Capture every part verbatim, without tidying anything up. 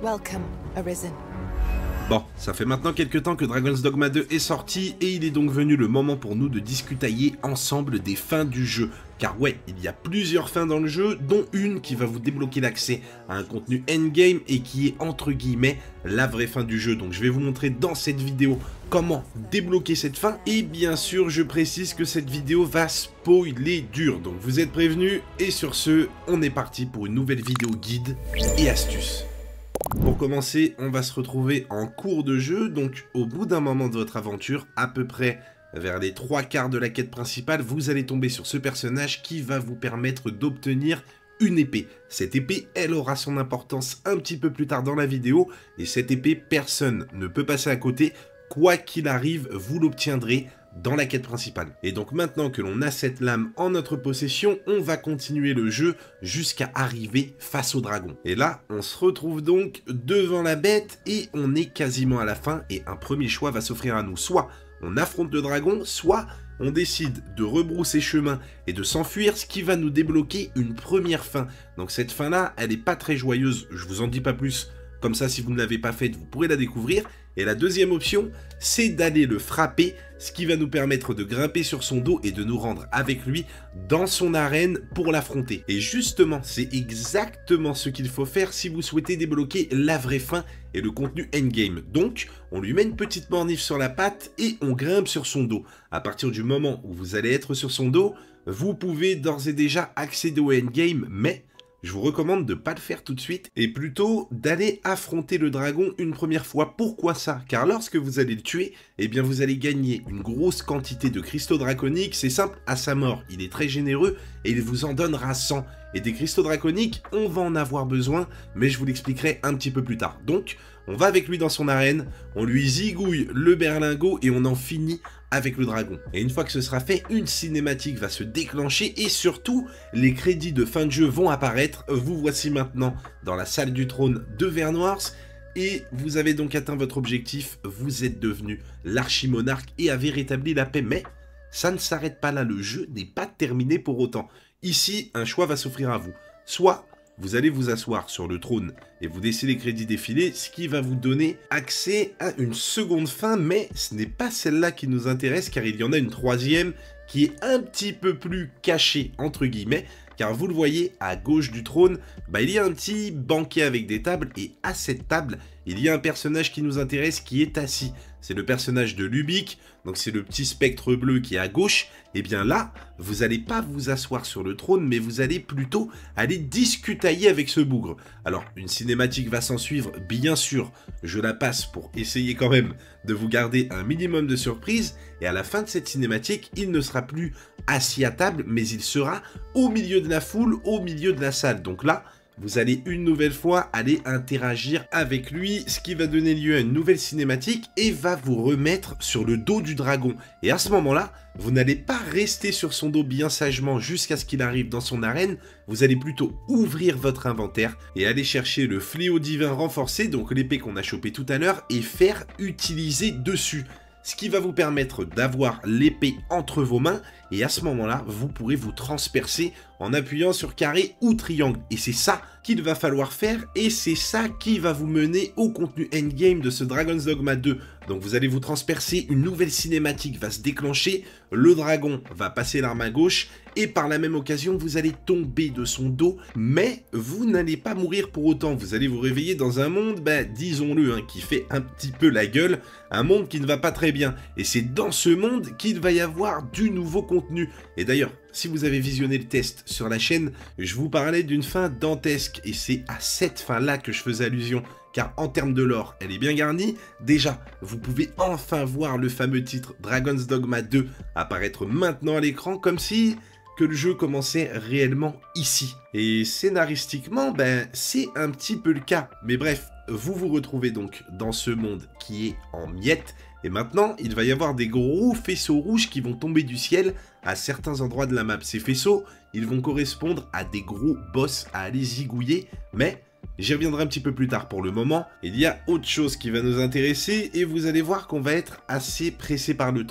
Welcome, Arisen. Bon, ça fait maintenant quelques temps que Dragon's Dogma deux est sorti et il est donc venu le moment pour nous de discutailler ensemble des fins du jeu. Car ouais, il y a plusieurs fins dans le jeu, dont une qui va vous débloquer l'accès à un contenu endgame et qui est entre guillemets la vraie fin du jeu. Donc je vais vous montrer dans cette vidéo comment débloquer cette fin. Et bien sûr, je précise que cette vidéo va spoiler dur. Donc vous êtes prévenus et sur ce, on est parti pour une nouvelle vidéo guide et astuces. Pour commencer, on va se retrouver en cours de jeu, donc au bout d'un moment de votre aventure, à peu près vers les trois quarts de la quête principale, vous allez tomber sur ce personnage qui va vous permettre d'obtenir une épée. Cette épée, elle aura son importance un petit peu plus tard dans la vidéo, et cette épée, personne ne peut passer à côté, quoi qu'il arrive, vous l'obtiendrez dans la quête principale. Et donc maintenant que l'on a cette lame en notre possession, on va continuer le jeu jusqu'à arriver face au dragon. Et là, on se retrouve donc devant la bête et on est quasiment à la fin et un premier choix va s'offrir à nous. Soit on affronte le dragon, soit on décide de rebrousser chemin et de s'enfuir, ce qui va nous débloquer une première fin. Donc cette fin-là, elle n'est pas très joyeuse, je vous en dis pas plus. Comme ça, si vous ne l'avez pas faite, vous pourrez la découvrir. Et la deuxième option, c'est d'aller le frapper, ce qui va nous permettre de grimper sur son dos et de nous rendre avec lui dans son arène pour l'affronter. Et justement, c'est exactement ce qu'il faut faire si vous souhaitez débloquer la vraie fin et le contenu endgame. Donc, on lui met une petite mornif sur la patte et on grimpe sur son dos. À partir du moment où vous allez être sur son dos, vous pouvez d'ores et déjà accéder au endgame, mais je vous recommande de ne pas le faire tout de suite et plutôt d'aller affronter le dragon une première fois. Pourquoi ça? Car lorsque vous allez le tuer, eh bien vous allez gagner une grosse quantité de cristaux draconiques. C'est simple, à sa mort, il est très généreux et il vous en donnera cent. Et des cristaux draconiques, on va en avoir besoin, mais je vous l'expliquerai un petit peu plus tard. Donc, on va avec lui dans son arène, on lui zigouille le berlingot et on en finit avec le dragon. Et une fois que ce sera fait, une cinématique va se déclencher et surtout, les crédits de fin de jeu vont apparaître. Vous voici maintenant dans la salle du trône de Vernoirs et vous avez donc atteint votre objectif. Vous êtes devenu l'archimonarque et avez rétabli la paix. Mais ça ne s'arrête pas là, le jeu n'est pas terminé pour autant. Ici, un choix va s'offrir à vous. Soit vous allez vous asseoir sur le trône et vous laissez les crédits défiler, ce qui va vous donner accès à une seconde fin, mais ce n'est pas celle-là qui nous intéresse, car il y en a une troisième qui est un petit peu plus cachée, entre guillemets, car vous le voyez, à gauche du trône, bah, il y a un petit banquet avec des tables, et à cette table, il y a un personnage qui nous intéresse qui est assis. C'est le personnage de Lubic, donc c'est le petit spectre bleu qui est à gauche. Et bien là, vous n'allez pas vous asseoir sur le trône, mais vous allez plutôt aller discutailler avec ce bougre. Alors, une cinématique va s'en suivre, bien sûr, je la passe pour essayer quand même de vous garder un minimum de surprise. Et à la fin de cette cinématique, il ne sera plus assis à table, mais il sera au milieu de la foule, au milieu de la salle. Donc là, vous allez une nouvelle fois aller interagir avec lui, ce qui va donner lieu à une nouvelle cinématique et va vous remettre sur le dos du dragon. Et à ce moment-là, vous n'allez pas rester sur son dos bien sagement jusqu'à ce qu'il arrive dans son arène, vous allez plutôt ouvrir votre inventaire et aller chercher le fléau divin renforcé, donc l'épée qu'on a chopée tout à l'heure, et faire utiliser dessus. Ce qui va vous permettre d'avoir l'épée entre vos mains, et à ce moment-là, vous pourrez vous transpercer en appuyant sur carré ou triangle. Et c'est ça qu'il va falloir faire, et c'est ça qui va vous mener au contenu endgame de ce Dragon's Dogma deux. Donc vous allez vous transpercer, une nouvelle cinématique va se déclencher, le dragon va passer l'arme à gauche, et par la même occasion, vous allez tomber de son dos, mais vous n'allez pas mourir pour autant. Vous allez vous réveiller dans un monde, bah, disons-le, hein, qui fait un petit peu la gueule, un monde qui ne va pas très bien. Et c'est dans ce monde qu'il va y avoir du nouveau contenu. Et d'ailleurs, si vous avez visionné le test sur la chaîne, je vous parlais d'une fin dantesque, et c'est à cette fin-là que je faisais allusion. Car en termes de lore, elle est bien garnie. Déjà, vous pouvez enfin voir le fameux titre Dragon's Dogma deux apparaître maintenant à l'écran, comme si que le jeu commençait réellement ici. Et scénaristiquement, ben, c'est un petit peu le cas. Mais bref, vous vous retrouvez donc dans ce monde qui est en miettes. Et maintenant, il va y avoir des gros faisceaux rouges qui vont tomber du ciel à certains endroits de la map. Ces faisceaux, ils vont correspondre à des gros boss à aller zigouiller, mais j'y reviendrai un petit peu plus tard. Pour le moment, il y a autre chose qui va nous intéresser et vous allez voir qu'on va être assez pressé par le temps.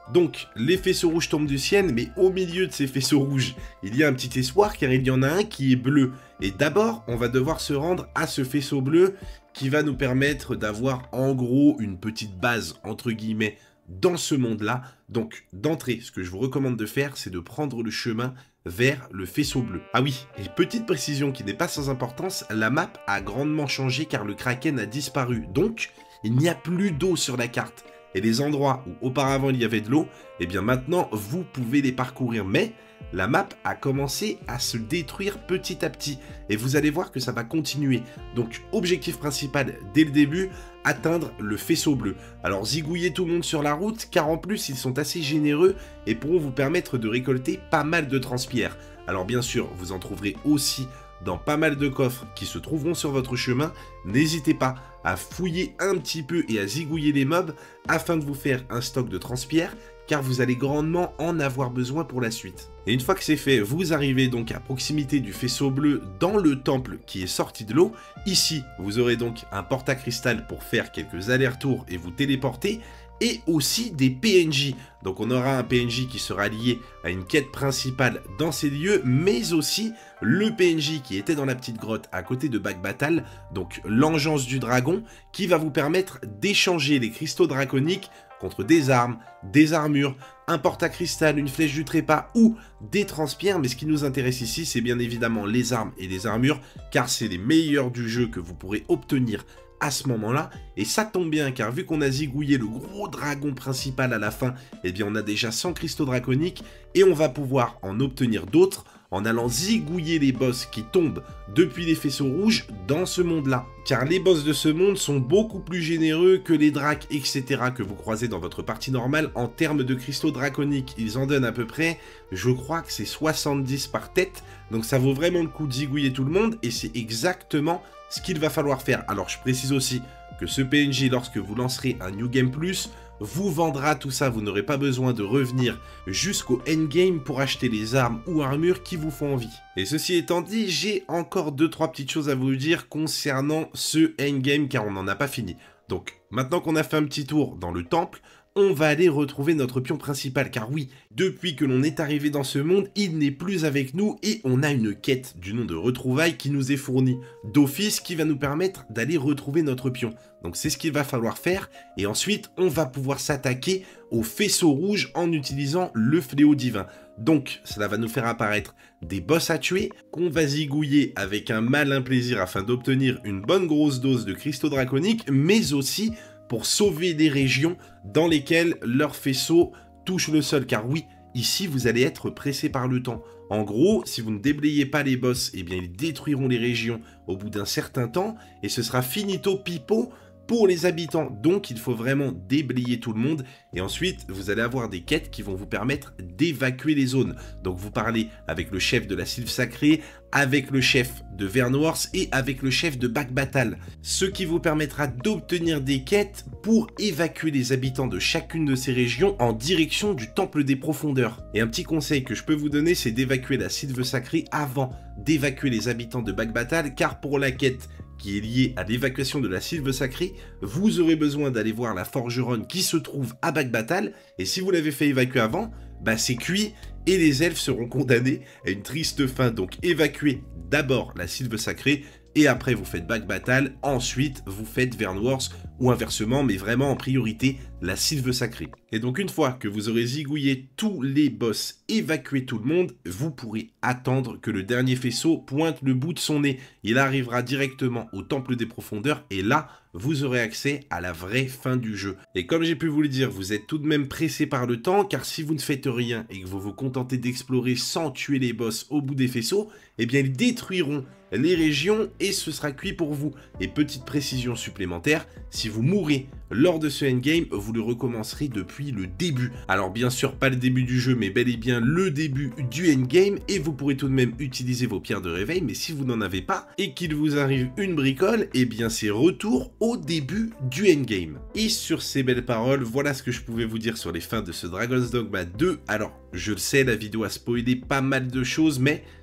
Donc, les faisceaux rouges tombent du ciel, mais au milieu de ces faisceaux rouges, il y a un petit espoir, car il y en a un qui est bleu. Et d'abord, on va devoir se rendre à ce faisceau bleu, qui va nous permettre d'avoir en gros une petite base, entre guillemets, dans ce monde-là. Donc, d'entrée, ce que je vous recommande de faire, c'est de prendre le chemin vers le faisceau bleu. Ah oui, et petite précision qui n'est pas sans importance, la map a grandement changé car le Kraken a disparu. Donc, il n'y a plus d'eau sur la carte. Et les endroits où auparavant il y avait de l'eau, eh bien maintenant, vous pouvez les parcourir. Mais la map a commencé à se détruire petit à petit. Et vous allez voir que ça va continuer. Donc, objectif principal, dès le début, atteindre le faisceau bleu. Alors, zigouillez tout le monde sur la route, car en plus, ils sont assez généreux et pourront vous permettre de récolter pas mal de transpierres. Alors, bien sûr, vous en trouverez aussi dans pas mal de coffres qui se trouveront sur votre chemin. N'hésitez pas à fouiller un petit peu et à zigouiller les mobs afin de vous faire un stock de transpierres, car vous allez grandement en avoir besoin pour la suite. Et une fois que c'est fait, vous arrivez donc à proximité du faisceau bleu dans le temple qui est sorti de l'eau. Ici, vous aurez donc un porte-à-cristal pour faire quelques allers-retours et vous téléporter, et aussi des P N J. Donc on aura un P N J qui sera lié à une quête principale dans ces lieux, mais aussi le P N J qui était dans la petite grotte à côté de Bakbatal, donc l'engeance du dragon, qui va vous permettre d'échanger les cristaux draconiques contre des armes, des armures, un porte-à-cristal, une flèche du trépas ou des transpierres. Mais ce qui nous intéresse ici, c'est bien évidemment les armes et les armures, car c'est les meilleurs du jeu que vous pourrez obtenir à ce moment-là. Et ça tombe bien, car vu qu'on a zigouillé le gros dragon principal à la fin, eh bien on a déjà cent cristaux draconiques et on va pouvoir en obtenir d'autres en allant zigouiller les boss qui tombent depuis les faisceaux rouges dans ce monde-là. Car les boss de ce monde sont beaucoup plus généreux que les dracs, et cetera que vous croisez dans votre partie normale en termes de cristaux draconiques. Ils en donnent à peu près, je crois que c'est soixante-dix par tête, donc ça vaut vraiment le coup de zigouiller tout le monde, et c'est exactement ce qu'il va falloir faire. Alors je précise aussi que ce P N J, lorsque vous lancerez un New Game Plus, vous vendra tout ça, vous n'aurez pas besoin de revenir jusqu'au endgame pour acheter les armes ou armures qui vous font envie. Et ceci étant dit, j'ai encore deux trois petites choses à vous dire concernant ce endgame, car on n'en a pas fini. Donc, maintenant qu'on a fait un petit tour dans le temple, on va aller retrouver notre pion principal, car oui, depuis que l'on est arrivé dans ce monde, il n'est plus avec nous et on a une quête du nom de retrouvailles qui nous est fournie d'office qui va nous permettre d'aller retrouver notre pion. Donc c'est ce qu'il va falloir faire et ensuite on va pouvoir s'attaquer au faisceau rouge en utilisant le fléau divin. Donc cela va nous faire apparaître des boss à tuer qu'on va zigouiller avec un malin plaisir afin d'obtenir une bonne grosse dose de cristaux draconiques, mais aussi pour sauver des régions dans lesquelles leur faisceau touche le sol. Car oui, ici vous allez être pressé par le temps. En gros, si vous ne déblayez pas les boss, eh bien ils détruiront les régions au bout d'un certain temps, et ce sera finito pipo pour les habitants. Donc il faut vraiment déblayer tout le monde, et ensuite vous allez avoir des quêtes qui vont vous permettre d'évacuer les zones. Donc vous parlez avec le chef de la Sylve Sacrée, avec le chef de Vernworth et avec le chef de Bakbatal, ce qui vous permettra d'obtenir des quêtes pour évacuer les habitants de chacune de ces régions en direction du Temple des Profondeurs. Et un petit conseil que je peux vous donner, c'est d'évacuer la Sylve Sacrée avant d'évacuer les habitants de Bakbatal, car pour la quête qui est liée à l'évacuation de la Sylve Sacrée, vous aurez besoin d'aller voir la forgeronne qui se trouve à Bakbatal, et si vous l'avez fait évacuer avant, bah c'est cuit, et les elfes seront condamnés à une triste fin. Donc évacuez d'abord la Sylve Sacrée, et après vous faites Bakbatal, ensuite vous faites Vernworth, ou inversement, mais vraiment en priorité la Sylve Sacrée. Et donc une fois que vous aurez zigouillé tous les boss, évacué tout le monde, vous pourrez attendre que le dernier faisceau pointe le bout de son nez. Il arrivera directement au Temple des Profondeurs, et là, vous aurez accès à la vraie fin du jeu. Et comme j'ai pu vous le dire, vous êtes tout de même pressé par le temps, car si vous ne faites rien et que vous vous contentez d'explorer sans tuer les boss au bout des faisceaux, eh bien ils détruiront les régions et ce sera cuit pour vous. Et petite précision supplémentaire, si vous mourrez lors de ce endgame, vous le recommencerez depuis le début. Alors bien sûr, pas le début du jeu, mais bel et bien le début du endgame, et vous pourrez tout de même utiliser vos pierres de réveil, mais si vous n'en avez pas, et qu'il vous arrive une bricole, eh bien c'est retour au début du endgame. Et sur ces belles paroles, voilà ce que je pouvais vous dire sur les fins de ce Dragon's Dogma deux. Alors, je le sais, la vidéo a spoilé pas mal de choses, mais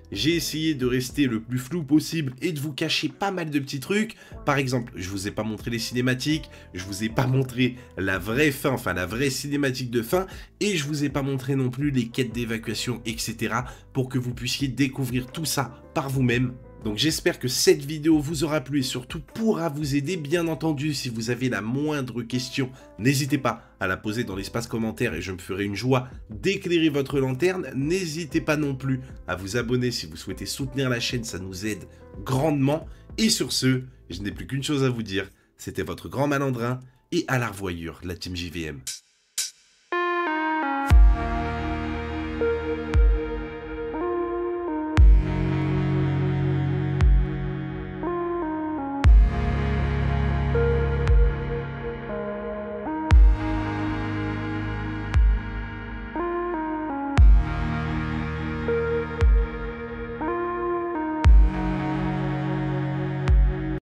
j'ai essayé de rester le plus flou possible et de vous cacher pas mal de petits trucs. Par exemple, je vous ai pas montré les cinématiques, je vous ai pas montré la vraie fin, enfin la vraie cinématique de fin, et je vous ai pas montré non plus les quêtes d'évacuation, et cetera, pour que vous puissiez découvrir tout ça par vous-même. Donc j'espère que cette vidéo vous aura plu et surtout pourra vous aider. Bien entendu, si vous avez la moindre question, n'hésitez pas à la poser dans l'espace commentaire et je me ferai une joie d'éclairer votre lanterne. N'hésitez pas non plus à vous abonner si vous souhaitez soutenir la chaîne, ça nous aide grandement. Et sur ce, je n'ai plus qu'une chose à vous dire, c'était votre grand malandrin et à la revoyure, la team J V M.